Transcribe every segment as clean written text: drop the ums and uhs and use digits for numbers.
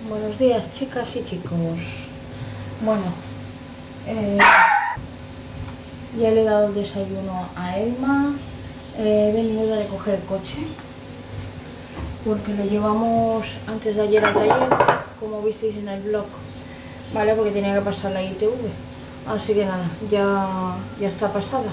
Buenos días, chicas y chicos. Bueno, ya le he dado el desayuno a Elma. He venido a recoger el coche porque lo llevamos antes de ayer al taller, como visteis en el blog, ¿vale? Porque tenía que pasar la ITV. Así que nada, ya está pasada.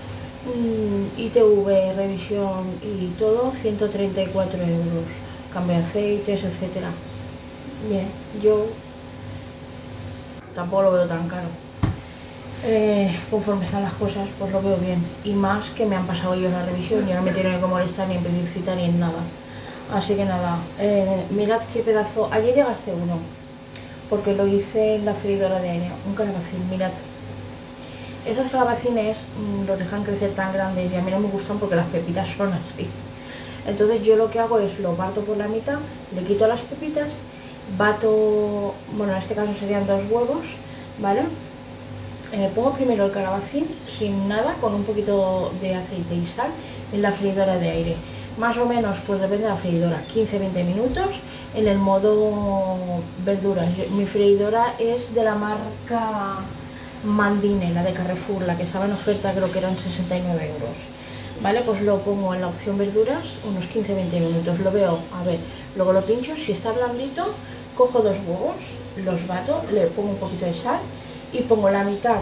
ITV, revisión y todo, 134 euros. Cambio de aceites, etcétera. Bien, yo tampoco lo veo tan caro. Conforme están las cosas, pues lo veo bien. Y más que me han pasado ellos la revisión y no me tienen que molestar ni en pedir cita ni en nada. Así que nada, mirad qué pedazo. Ayer llegaste uno, porque lo hice en la freidora de aire, un calabacín, mirad. Esos calabacines los dejan crecer tan grandes y a mí no me gustan porque las pepitas son así. Entonces yo lo que hago es lo parto por la mitad, le quito las pepitas, bato, bueno, en este caso serían 2 huevos, ¿vale? Pongo primero el calabacín sin nada, con un poquito de aceite y sal en la freidora de aire. Más o menos, pues depende de la freidora, 15-20 minutos en el modo verduras. Mi freidora es de la marca Mandine, la de Carrefour, la que estaba en oferta, creo que eran 69 euros. Vale, pues lo pongo en la opción verduras unos 15-20 minutos, lo veo, a ver, luego lo pincho, si está blandito, cojo 2 huevos, los bato, le pongo un poquito de sal y pongo la mitad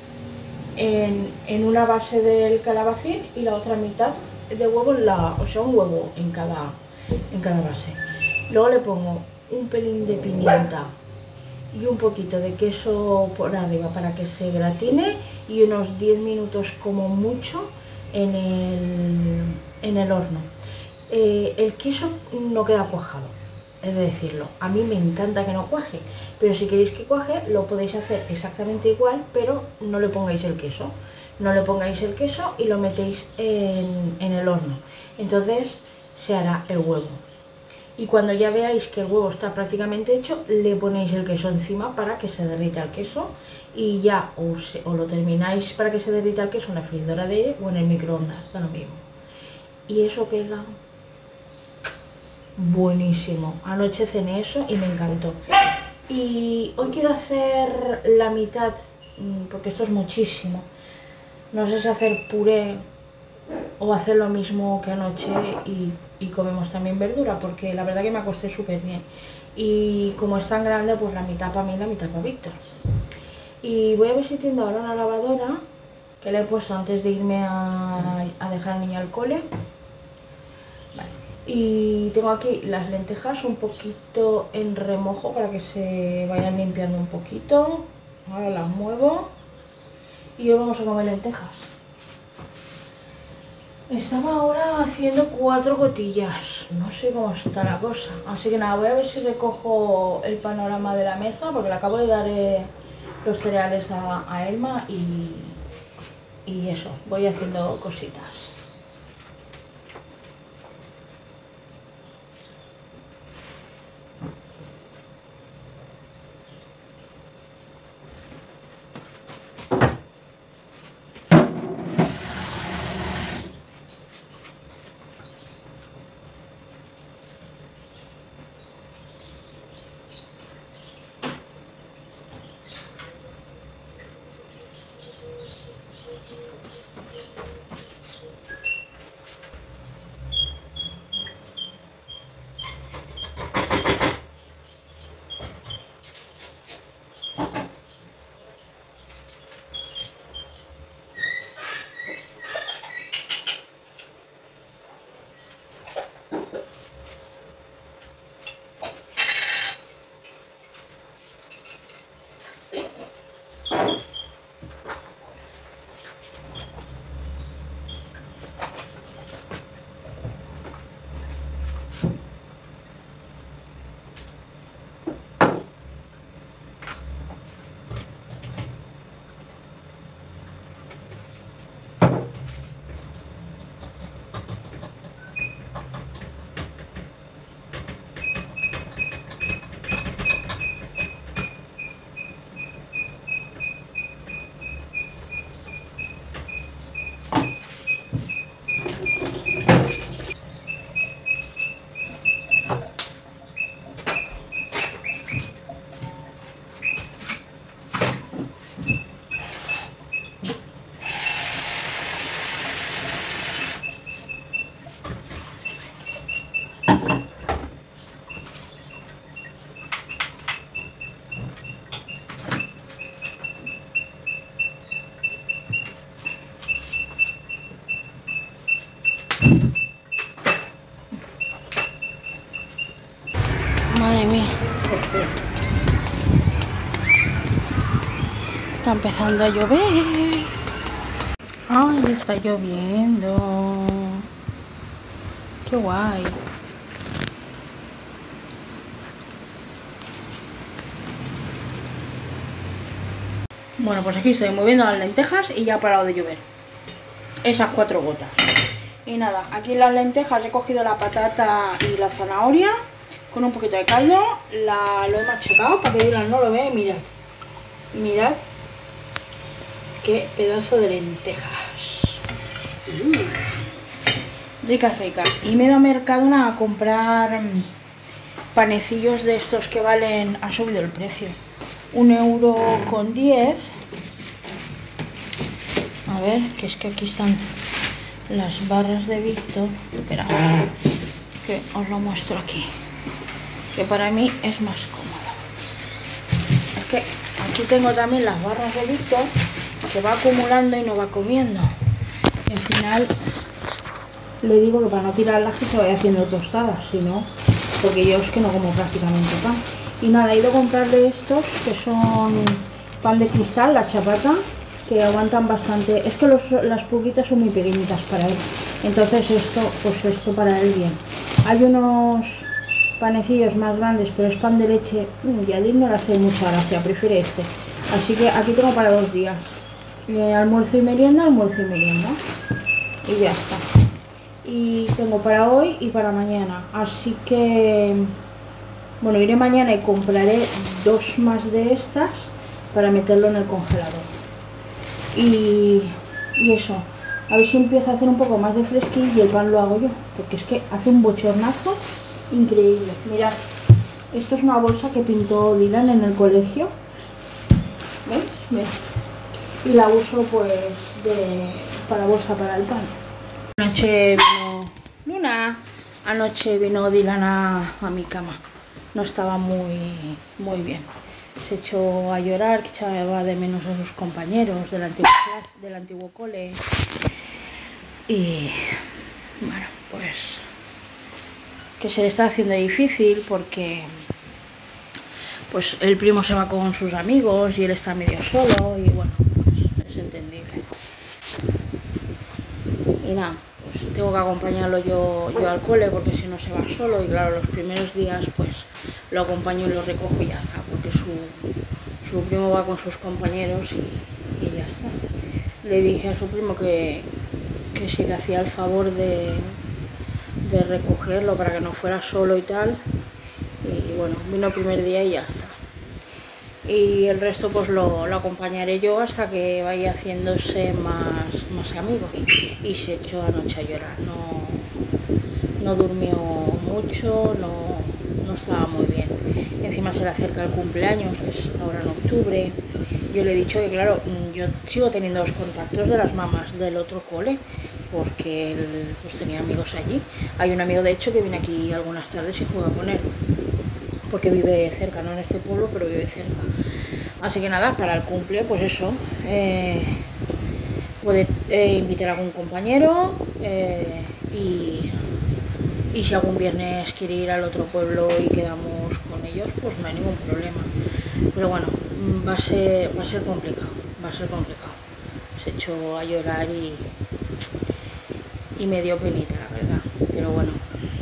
en una base del calabacín y la otra mitad de huevo o sea, un huevo en cada base. Luego le pongo un pelín de pimienta y un poquito de queso por arriba para que se gratine y unos 10 minutos como mucho en el horno. El queso no queda cuajado, es de decirlo, a mí me encanta que no cuaje, pero si queréis que cuaje lo podéis hacer exactamente igual, pero no le pongáis el queso. No le pongáis el queso y lo metéis en el horno, entonces se hará el huevo. Y cuando ya veáis que el huevo está prácticamente hecho, le ponéis el queso encima para que se derrita el queso y ya o lo termináis para que se derrita el queso en la freidora de aire o en el microondas, da lo mismo. Y eso queda buenísimo. Anoche cené eso y me encantó. Y hoy quiero hacer la mitad, porque esto es muchísimo. No sé si hacer puré o hacer lo mismo que anoche y comemos también verdura, porque la verdad que me acosté súper bien. Y como es tan grande, pues la mitad para mí y la mitad para Víctor. Y voy a ver si tiendo ahora una lavadora, que la he puesto antes de irme a dejar al niño al cole. Vale. Y tengo aquí las lentejas un poquito en remojo para que se vayan limpiando un poquito. Ahora las muevo y hoy vamos a comer lentejas. Estaba ahora haciendo 4 gotillas, no sé cómo está la cosa, así que nada, voy a ver si recojo el panorama de la mesa, porque le acabo de dar los cereales a Elma y eso, voy haciendo cositas. Está empezando a llover. Ay, está lloviendo. Qué guay. Bueno, pues aquí estoy moviendo las lentejas y ya ha parado de llover. Esas 4 gotas. Y nada, aquí en las lentejas he cogido la patata y la zanahoria con un poquito de caldo. Lo he machacado para que Dylan no lo vea y mirad. Mirad qué pedazo de lentejas. Ricas, ricas. Y me he ido a Mercadona a comprar panecillos de estos que valen... Ha subido el precio. 1,10 €. A ver, que es que aquí están las barras de Víctor. Espera, que os lo muestro aquí. Que para mí es más cómodo. Es que aquí tengo también las barras de Víctor, que va acumulando y no va comiendo. Y al final le digo que para no tirarlas que se vaya haciendo tostadas, si no, porque yo es que no como prácticamente pan. Y nada, he ido a comprarle estos que son pan de cristal, la chapata, que aguantan bastante. Es que las pulguitas son muy pequeñitas para él, entonces esto para él bien. Hay unos panecillos más grandes, pero es pan de leche y a Dil no le hace mucha gracia, prefiere este. Así que aquí tengo para 2 días. Almuerzo y merienda, y ya está. Y tengo para hoy y para mañana, así que bueno, iré mañana y compraré 2 más de estas para meterlo en el congelador. Y eso, a ver si empieza a hacer un poco más de fresquillo y el pan lo hago yo, porque es que hace un bochornazo increíble. Mirad, esto es una bolsa que pintó Dylan en el colegio, ¿veis? Mirad. Y la uso pues para bolsa para el pan. Anoche vino Luna, anoche vino Dylan a mi cama. No estaba muy bien. Se echó a llorar, que echaba de menos a sus compañeros del antiguo cole. Y bueno, pues que se le está haciendo difícil porque pues el primo se va con sus amigos y él está medio solo y bueno, pues es entendible. Y nada, pues tengo que acompañarlo yo al cole porque si no se va solo y claro, los primeros días pues lo acompaño y lo recojo y ya está, porque su primo va con sus compañeros y ya está. Le dije a su primo que si le hacía el favor de recogerlo para que no fuera solo y tal, y bueno, vino el primer día y ya está. Y el resto pues lo acompañaré yo hasta que vaya haciéndose más amigos. Y se echó anoche a llorar, no durmió mucho, no estaba muy bien. Encima se le acerca el cumpleaños, que es ahora en octubre. Yo le he dicho que claro, yo sigo teniendo los contactos de las mamás del otro cole, porque él pues tenía amigos allí. Hay un amigo de hecho que viene aquí algunas tardes y juega con él, porque vive cerca, no en este pueblo, pero vive cerca. Así que nada, para el cumple, pues eso, puede invitar a algún compañero y si algún viernes quiere ir al otro pueblo y quedamos con ellos, pues no hay ningún problema. Pero bueno, va a ser complicado, Se echó a llorar y me dio penita, la verdad, pero bueno.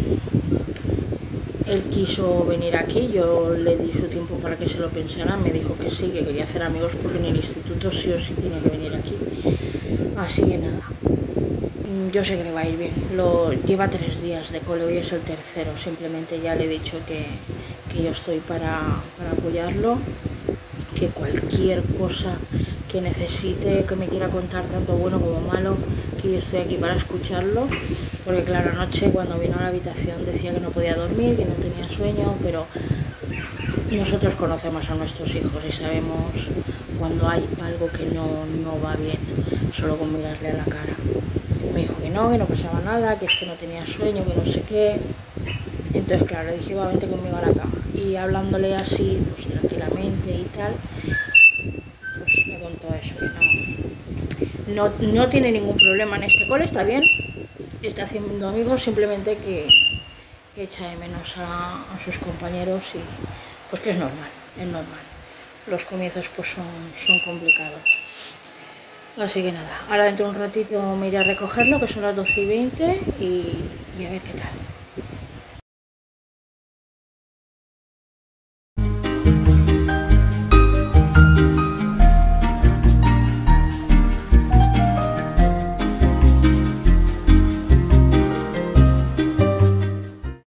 Él quiso venir aquí, yo le di su tiempo para que se lo pensara, me dijo que sí, que quería hacer amigos porque en el instituto sí o sí tiene que venir aquí. Así que nada, yo sé que le va a ir bien. Lleva 3 días de cole, hoy es el tercero, simplemente ya le he dicho que yo estoy para apoyarlo, que cualquier cosa que necesite, que me quiera contar tanto bueno como malo, que yo estoy aquí para escucharlo, porque claro, anoche cuando vino a la habitación decía que no podía dormir, que no tenía sueño, pero nosotros conocemos a nuestros hijos y sabemos cuando hay algo que no va bien, solo con mirarle a la cara. Me dijo que no pasaba nada, que es que no tenía sueño, que no sé qué. Entonces claro, le dije, va, vente conmigo a la cama. Y hablándole así, pues tranquilamente y tal, pues me contó eso, que no tiene ningún problema en este cole, está bien, está haciendo amigos, simplemente que echa de menos a sus compañeros pues que es normal, es normal. Los comienzos pues son complicados. Así que nada, ahora dentro de un ratito me iré a recogerlo, que son las 12:20 y a ver qué tal.